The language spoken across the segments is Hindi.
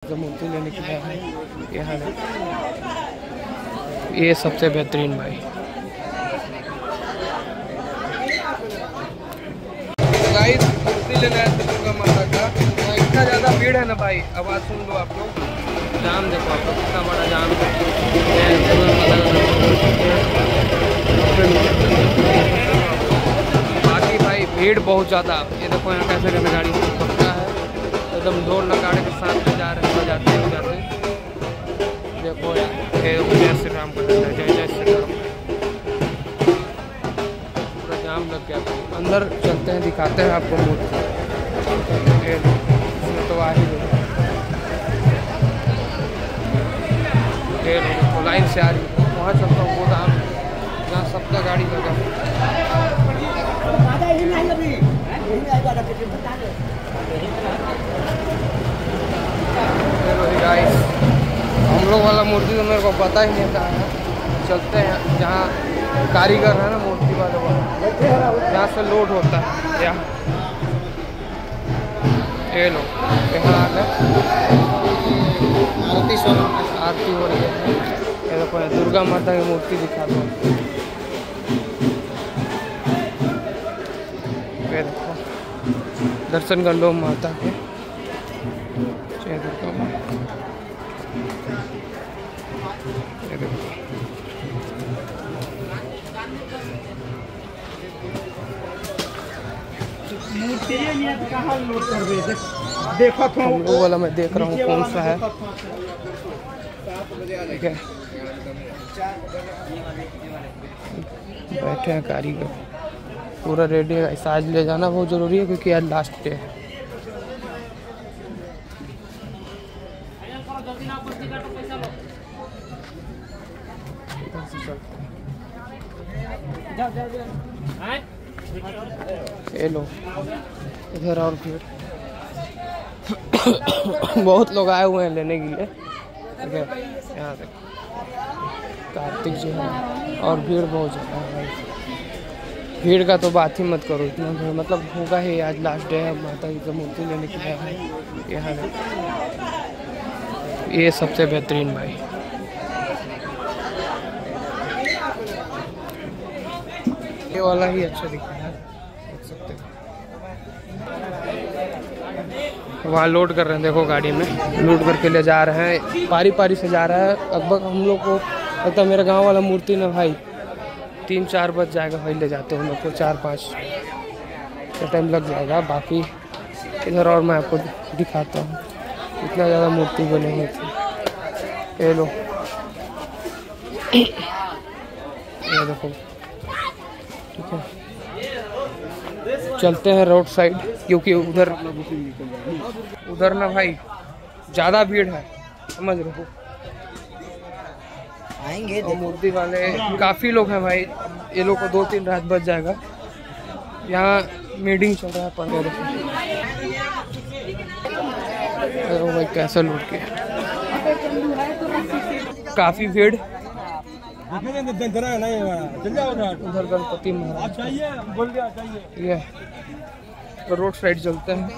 की मूर्ति लेने के लिए है यहाँ। ये सबसे बेहतरीन भाई। गाइस मूर्ति लेने आए थे दुर्गा माता का। इतना ज़्यादा भीड़ है ना भाई, आवाज़ सुन लो आप लोग। जाम देखो आपको कितना बड़ा जाम है। बाकी भाई भीड़ बहुत ज़्यादा। ये देखो यहाँ कैसे कैसे गाड़ी पकड़ा है, एकदम ढोल नगाड़े के साथ में जा रहे हैं, बजाते हैं बजाते। देखो यार जय श्री राम का जय जय श्री राम। पूरा जाम लग गया। अंदर चलते हैं, दिखाते हैं आपको मूर्ति। इसमें तो आ ही गई, लाइन से आ रही है। वहाँ चलता हूँ वो दाम जहाँ सबका गाड़ी लगा। गाइस हम लोग वाला मूर्ति तो मेरे को पता ही नहीं था। चलते हैं जहाँ कारीगर है ना मूर्ति वाले वाला, यहाँ से लोड होता है। यहाँ ये लो यहाँ आ गए, आरती हो रही है। ये देखो दुर्गा माता की मूर्ति दिखा दो। ये देखो दर्शन कर लो माता के। जय दुर्गा माता। ये देखो हम लोग वाला मैं देख रहा हूँ कौन सा है। ठीक है बैठे हैं कारीगर, पूरा रेडी है। आज ले जाना बहुत ज़रूरी है क्योंकि आज लास्ट डे है। ये लो इधर और भीड़ बहुत लोग आए हुए हैं लेने के लिए। ठीक है यहाँ तक कार्तिक जी है और भीड़ बहुत ज़्यादा है भाई। भीड़ का तो बात ही मत करो, इतना भीड़ मतलब होगा ही। आज लास्ट डे है, माता की तो मूर्ति लेने के लिए है यहाँ। ये सबसे बेहतरीन भाई। ये वाला ही अच्छा दिख रहा है, देख सकते हैं। वहाँ लोड कर रहे हैं, देखो गाड़ी में लोड करके ले जा रहे हैं, पारी पारी से जा रहा है। लगभग हम लोग को लगता है मेरा गांव वाला मूर्ति ना भाई 3-4 बज जाएगा भाई ले जाते हैं हम लोग को। 4-5 का टाइम लग जाएगा। बाकी इधर और मैं आपको दिखाता हूँ, इतना ज़्यादा मूर्ति बनी हुई थी। ये लो ये देखो। ठीक है चलते हैं रोड साइड क्योंकि उधर ना भाई ज़्यादा भीड़ है, समझ रहे हो। आएंगे तो मूर्ति वाले काफ़ी लोग हैं भाई। ये लोग को 2-3 रात बज जाएगा। यहाँ मीटिंग चल रहा है पंद्रह भाई कैसा लूट के काफ़ी भीड़। उधर गणपति महाराज ये तो रोड साइड चलते हैं।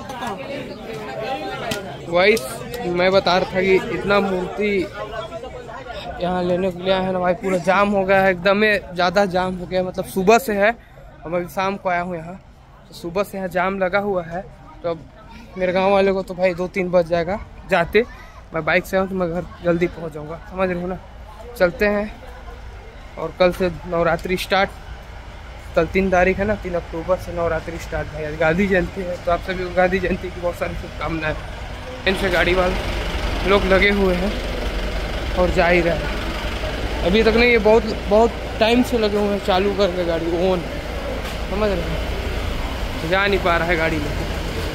वाइस मैं बता रहा था कि इतना मूर्ति यहाँ लेने के लिए है ना भाई, पूरा जाम हो गया है, एकदम ज़्यादा जाम हो गया। मतलब सुबह से है, हम अभी शाम को आया हूँ यहाँ, तो सुबह से यहाँ जाम लगा हुआ है। तो अब मेरे गांव वाले को तो भाई 2-3 बज जाएगा जाते। मैं बाइक से हूँ तो मैं घर जल्दी पहुँच जाऊँगा, समझ रहे हो ना। चलते हैं। और कल से नवरात्रि स्टार्ट, कल 3 तारीख है ना, 3 अक्टूबर से नवरात्रि स्टार्ट है। आज गांधी जयंती है, तो आप सभी को गांधी जयंती की बहुत सारी शुभकामनाएं। इनसे गाड़ी वाले लोग लगे हुए हैं और जा ही रहे हैं। अभी तक नहीं, ये बहुत टाइम से लगे हुए हैं चालू करके गाड़ी ओन, समझ रहे हैं। जा नहीं पा रहा है गाड़ी में।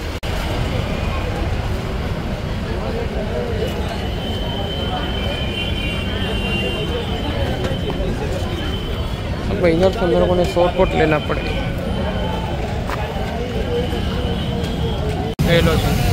अब इधर से मेरे को ने शॉर्टकट लेना पड़ेगा। हेलो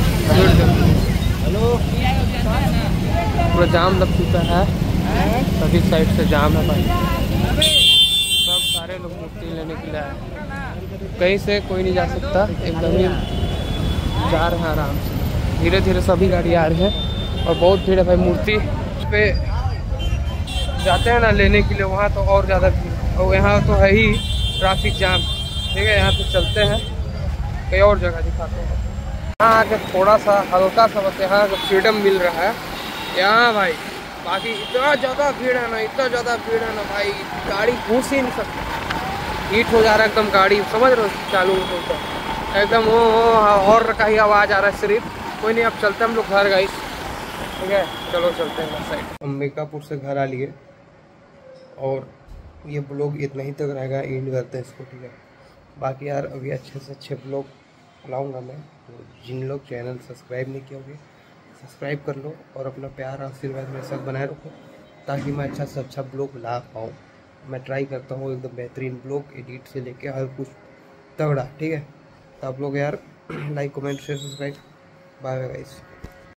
पूरा जाम लग चुका है, सभी साइड से जाम है भाई। सब सारे लोग मूर्ति लेने के लिए आए, कहीं से कोई नहीं जा सकता, एकदम ही जा रहे हैं आराम से। धीरे धीरे सभी गाड़ी आ रही है। और बहुत भीड़ है भाई। मूर्ति पे जाते हैं ना लेने के लिए, वहाँ तो और ज़्यादा भीड़। और यहाँ तो है ही ट्रैफिक जाम। ठीक है, यहाँ पे चलते हैं, कई और जगह दिखाते हैं। यहाँ आके थोड़ा सा हल्का सा बस यहाँ फ्रीडम मिल रहा है यहाँ भाई। बाकी इतना ज़्यादा भीड़ है ना, इतना ज़्यादा भीड़ है ना भाई, गाड़ी घूस ही नहीं सकती। हीट हो जा रहा है एकदम गाड़ी, समझ रहे हो, चालू तो एकदम वो हॉर्न का ही आवाज़ आ रहा है सिर्फ। कोई नहीं, अब चलते हम लोग घर गाइस। ठीक है, चलो चलते हैं साइड। अंबिकापुर से घर आ लिए और ये ब्लॉग इतना ही तक रहेगा, एंड करते हैं इसको। ठीक है, बाकी यार अभी अच्छे से अच्छे ब्लॉग लाऊंगा मैं। तो जिन लोग चैनल सब्सक्राइब नहीं किए होंगे सब्सक्राइब कर लो और अपना प्यार आशीर्वाद मेरे साथ बनाए रखो, ताकि मैं अच्छा से अच्छा ब्लॉग ला पाऊँ। मैं ट्राई करता हूँ एकदम बेहतरीन ब्लॉग एडिट से लेके हर कुछ तगड़ा। ठीक है, तो आप लोग यार like comment share subscribe. Bye bye guys.